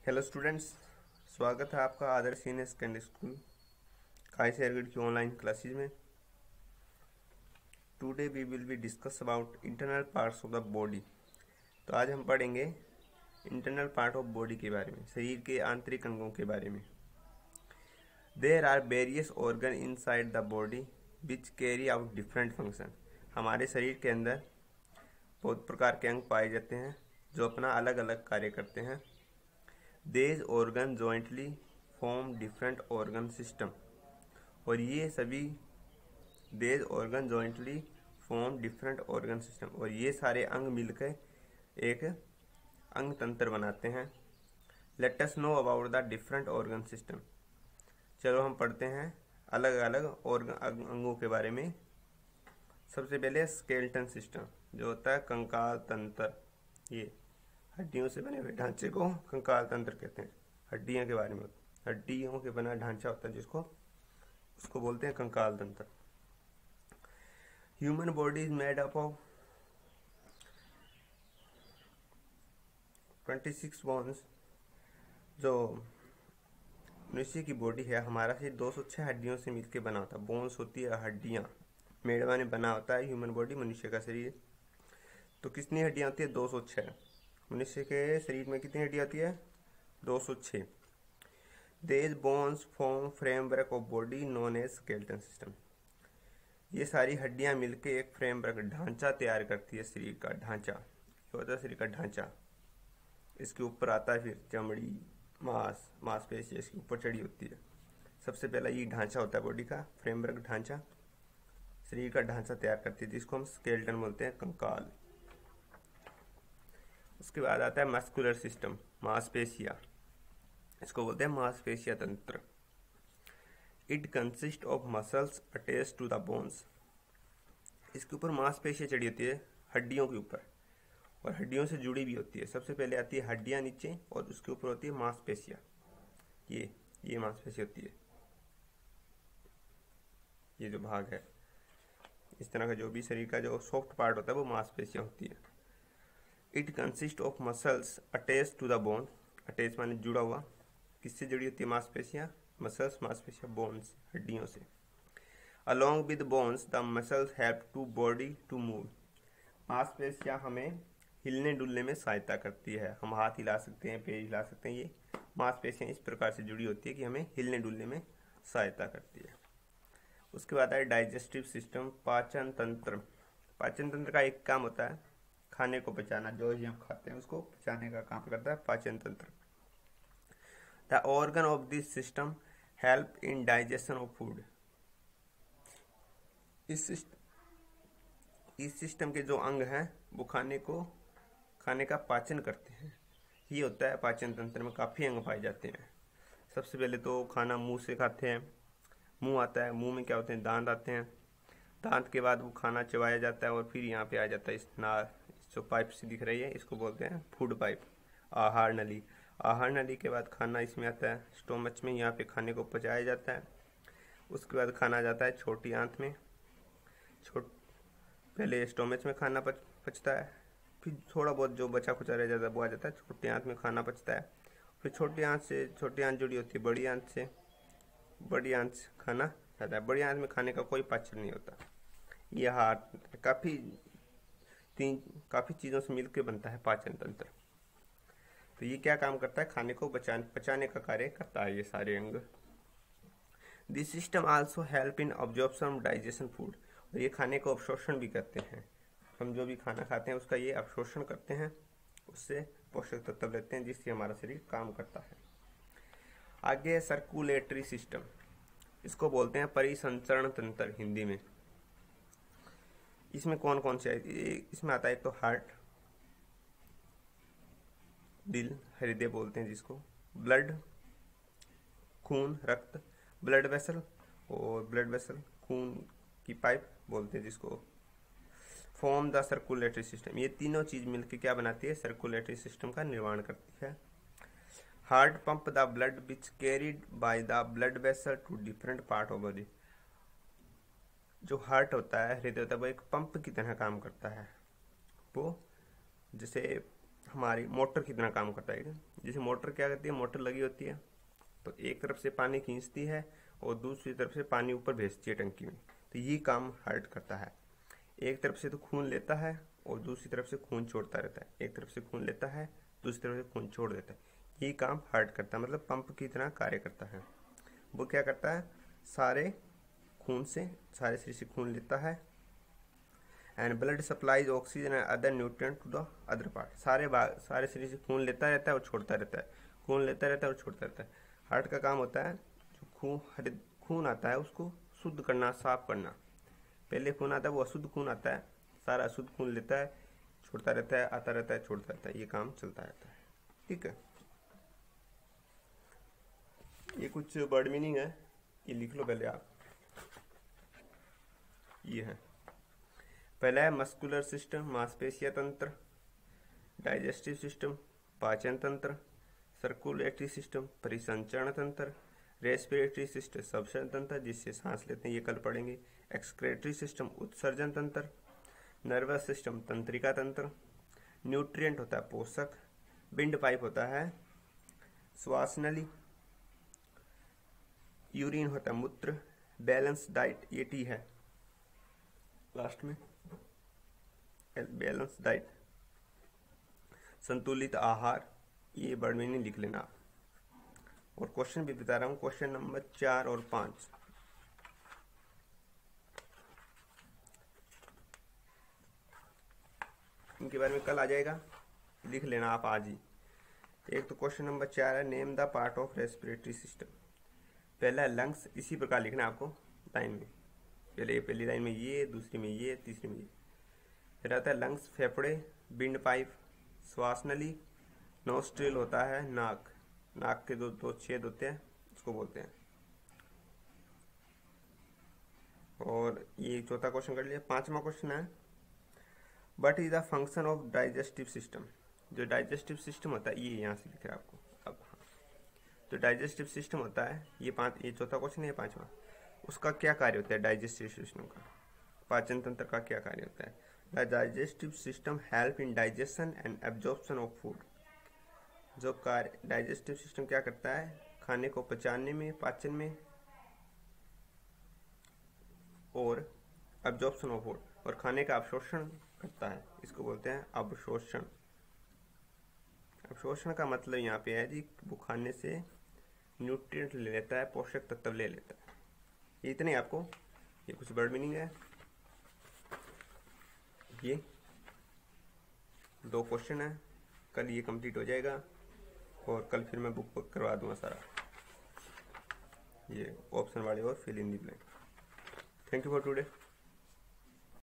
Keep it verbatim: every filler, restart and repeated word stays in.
Hello students, स्वागत है आपका Adarsh senior secondary school Kaisergarh की ऑनलाइन क्लासेज में। Today we will be discuss about internal parts of the body. तो आज हम पढ़ेंगे इंटरनल पार्ट ऑफ बॉडी के बारे में, शरीर के आंतरिक अंगों के बारे में। There are various organ inside the body which carry out different function. हमारे शरीर के अंदर बहुत प्रकार के अंग पाए जाते हैं जो अपना अलग अलग कार्य करते हैं। These organ jointly form different organ system, और ये सभी these organ jointly form different organ system, और ये सारे अंग मिलकर एक अंग तंत्र बनाते हैं। Let us know about the different organ system। चलो हम पढ़ते हैं अलग अलग organ अंगों के बारे में। सबसे पहले स्केलेटन सिस्टम जो होता है कंकाल तंत्र। ये हड्डियों से बने हुए ढांचे को कंकाल तंत्र कहते हैं। हड्डियों के बारे में, हड्डियों के बना ढांचा होता है जिसको उसको बोलते हैं कंकाल तंत्र। Human body is made up of twenty six bones. जो मनुष्य की बॉडी है, हमारा शरीर दो सौ छह हड्डियों से मिलकर बना होता है। बोन्स होती है हड्डियां, मेडवा ने बना होता है ह्यूमन बॉडी, मनुष्य का शरीर। तो कितनी हड्डियां होती है? दो सौ छह। मनुष्य के शरीर में कितनी हड्डियां होती है? दो सौ छह। These bones form framework of body known as skeleton system। ये सारी हड्डियां मिलकर एक फ्रेमवर्क ढांचा तैयार करती है, शरीर का ढांचा। ये होता है शरीर का ढांचा। इसके ऊपर आता है फिर चमड़ी, मांस, मांसपेशी इसके ऊपर चढ़ी होती है। सबसे पहला ये ढांचा होता है बॉडी का, फ्रेमवर्क ढांचा, शरीर का ढांचा तैयार करती है जिसको हम स्केलेटन बोलते हैं, कंकाल। उसके बाद आता है मस्कुलर सिस्टम, मांसपेशियां, इसको बोलते हैं मांसपेशिया तंत्र। It consist of muscles attach to the bones. इसके ऊपर मांसपेशियां चढ़ी होती है हड्डियों के ऊपर, और हड्डियों से जुड़ी भी होती है। सबसे पहले आती है हड्डियां नीचे, और उसके ऊपर होती है मांसपेशियां। ये ये मांसपेशी होती है, ये जो भाग है इस तरह का, जो भी शरीर का जो सॉफ्ट पार्ट होता है वो मांसपेशियां होती है। It consist of muscles attach to the bone. Attach माने जुड़ा हुआ। किससे जुड़ी होती है? मांसपेशियां, मसल्स, मांसपेशियां, बोन्स, हड्डियों से। Along with bones the muscles help to body to move. मांसपेशियां हमें हिलने डुलने में सहायता करती है। हम हाथ हिला सकते हैं, पैर हिला सकते हैं। ये मांसपेशियां इस प्रकार से जुड़ी होती है कि हमें हिलने डुलने में सहायता करती है। उसके बाद है डाइजेस्टिव सिस्टम, पाचन तंत्र। पाचन तंत्र का एक काम होता है खाने को पचाना। जो ही हम खाते हैं उसको पचाने का काम करता है पाचन तंत्र। The organ of this system help in digestion of food. इस सिस्टम इस सिस्टम के जो अंग हैं वो खाने को खाने का पाचन करते हैं। ये होता है पाचन तंत्र में काफ़ी अंग पाए जाते हैं। सबसे पहले तो खाना मुंह से खाते हैं। मुंह आता है, मुंह में क्या होते हैं? दांत आते हैं। दांत के बाद वो खाना चबाया जाता है, और फिर यहाँ पे आ जाता है इस नार, जो पाइप से दिख रही है इसको बोलते हैं फूड पाइप, आहार नली। आहार नली के बाद खाना इसमें आता है स्टोमच में, यहाँ पे खाने को पचाया जाता है। उसके बाद खाना जाता है छोटी आंत में। छोट पहले स्टोमच में खाना पच पचता है, फिर थोड़ा बहुत जो बचा खुचा रह जाता है वो आ जाता है छोटी आंत में, खाना पचता है। फिर छोटी आंत से छोटी आंत जुड़ी होती है बड़ी आंत से, बड़ी आंत से खाना जाता है। बड़ी आंत में खाने का कोई पाचन नहीं होता। यह हार्ट काफ़ी तीन काफ़ी चीज़ों से मिलकर बनता है पाचन तंत्र। तो ये क्या काम करता है? खाने को बचाने पचाने का कार्य करता है ये सारे अंग। This system also help in absorption digestion food. और ये खाने को अवशोषण भी करते हैं। हम जो भी खाना खाते हैं उसका ये अवशोषण करते हैं, उससे पोषक तत्व लेते हैं जिससे हमारा शरीर काम करता है। आगे है सर्कुलेटरी सिस्टम, इसको बोलते हैं परिसंचरण तंत्र हिंदी में। इसमें कौन कौन से है? इसमें आता है तो हार्ट, दिल, हृदय बोलते हैं जिसको, ब्लड, खून, रक्त, ब्लड वेसल, और ब्लड वेसल खून की पाइप बोलते हैं जिसको। Form the circulatory system. ये तीनों चीज मिलकर क्या बनाती है? सर्कुलेटरी सिस्टम का निर्माण करती है। Heart pump the blood which carried by the blood vessel to different part of body. जो हार्ट होता है, हृदय होता है, वो एक पंप की तरह काम करता है। वो जैसे हमारी मोटर की तरह काम करता है। जैसे मोटर क्या करती है, मोटर लगी होती है तो एक तरफ से पानी खींचती है और दूसरी तरफ से पानी ऊपर भेजती है टंकी में, तो ये काम हार्ट करता है। एक तरफ से तो खून लेता है और दूसरी तरफ से खून छोड़ता रहता है, एक तरफ से खून लेता है दूसरी तरफ से खून छोड़ देता है, ये काम हार्ट करता है, मतलब पंप की तरह कार्य करता है। वो क्या करता है, सारे खून से सारे शरीर से खून लेता है। And blood supplies oxygen and other nutrient to the other part, सारे सारे शरीर से खून लेता रहता है और छोड़ता रहता है, खून लेता रहता है और छोड़ता रहता है। हार्ट का काम होता है जो खून हरित खून आता है उसको शुद्ध करना, साफ करना। पहले खून आता है वो अशुद्ध खून आता है, सारा अशुद्ध खून लेता है, छोड़ता रहता है, आता रहता है, छोड़ता रहता है, ये काम चलता रहता है। ठीक है, ये कुछ वर्ड मीनिंग है, ये लिख लो पहले आप। ये है, पहला है मस्कुलर सिस्टम, मांसपेशिया तंत्र, डाइजेस्टिव सिस्टम, पाचन तंत्र, सर्कुलेटरी सिस्टम, परिसंचरण तंत्र, रेस्पिरेटरी सिस्टम, श्वसन तंत्र जिससे सांस लेते हैं, ये कल पढ़ेंगे, एक्सक्रेटरी सिस्टम, उत्सर्जन तंत्र, नर्वस सिस्टम, तंत्रिका तंत्र, न्यूट्रिएंट होता है पोषक, विंड पाइप होता है श्वास नली, यूरिन होता है मूत्र, बैलेंस डाइट ये टी है लास्ट में, बैलेंस डाइट, संतुलित आहार, ये वर्ड मीनिंग लिख लेना आप। और क्वेश्चन भी बता रहा हूं, क्वेश्चन नंबर चार और पांच, इनके बारे में कल आ जाएगा, लिख लेना आप आज ही। एक तो क्वेश्चन नंबर चार है, name the part of respiratory system. पहला है लंग्स, इसी प्रकार लिखना है आपको लाइन में, पहले पहली लाइन में ये, दूसरी में ये, तीसरी में ये। फिर आता है लंग्स, फेफड़े, विंड पाइप, श्वास नली, नोस्ट्रिल होता है नाक, नाक के दो दो छेद होते हैं उसको बोलते हैं। और ये चौथा क्वेश्चन कर लिया। पांचवा क्वेश्चन है, what is the function of digestive system. जो डाइजेस्टिव सिस्टम होता है, ये यहाँ से लिख रहा है आपको अब। हाँ, जो डाइजेस्टिव सिस्टम होता है, ये पांच ये चौथा क्वेश्चन है, ये पांचवा, उसका क्या कार्य होता है डाइजेस्टिव सिस्टम का, पाचन तंत्र का क्या कार्य होता है। The digestive system help in digestion and absorption of food. जो कार्य डाइजेस्टिव सिस्टम क्या करता है, खाने को पचाने में, पाचन में, और एब्जॉर्प्शन ऑफ फूड, और खाने का अवशोषण करता है, इसको बोलते हैं अवशोषण। अवशोषण का मतलब यहाँ पे है जी, वो खाने से न्यूट्रिएंट ले लेता है, पोषक तत्व ले लेता है। ये इतने आपको, ये कुछ वर्ड मीनिंग है। ये दो क्वेश्चन है, कल ये कंप्लीट हो जाएगा और कल फिर मैं बुक करवा दूंगा सारा, ये ऑप्शन वाले और fill in the blank. Thank you for today.